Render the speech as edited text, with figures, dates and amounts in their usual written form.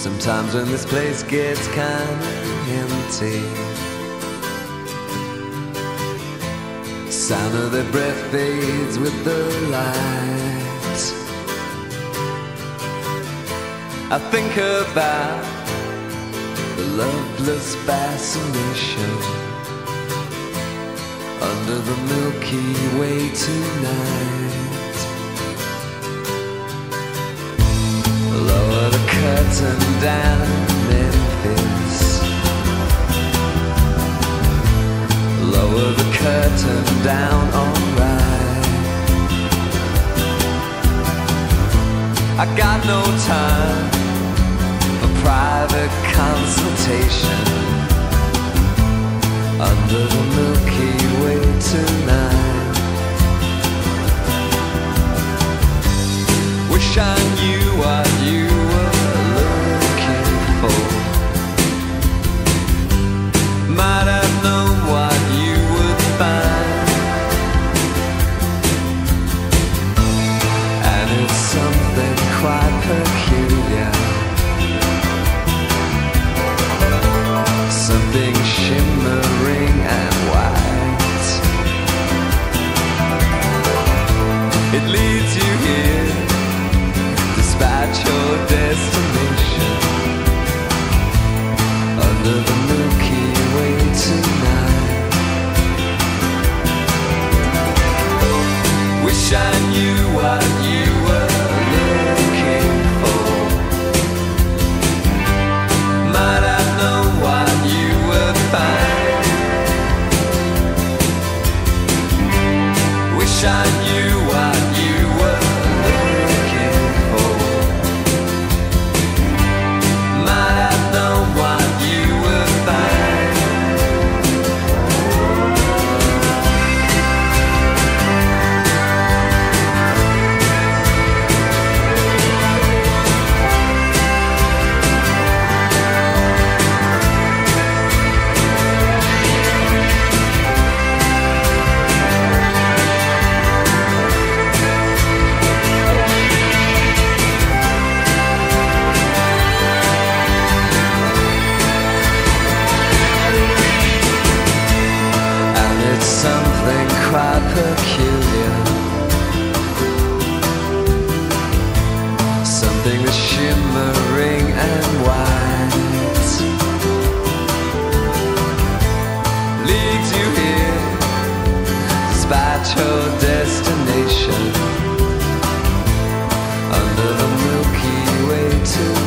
Sometimes when this place gets kinda empty, sound of their breath fades with the light. I think about the loveless fascination under the Milky Way tonight. Lower the curtain down, Memphis. Lower the curtain down, alright. I got no time for private consultation under the Milky Way tonight. Wish I knew what you were looking for. Might have known what you would find. And it's something quite peculiar, something shimmering and white. It leads you here despite your destination under the Milky Way tonight. Wish I knew what you were looking for. Might have known what you would find. Wish I knew what you were looking for. Might have known what you would find. Something quite peculiar, something that's shimmering and white, leads you here despite your destination under the Milky Way tonight.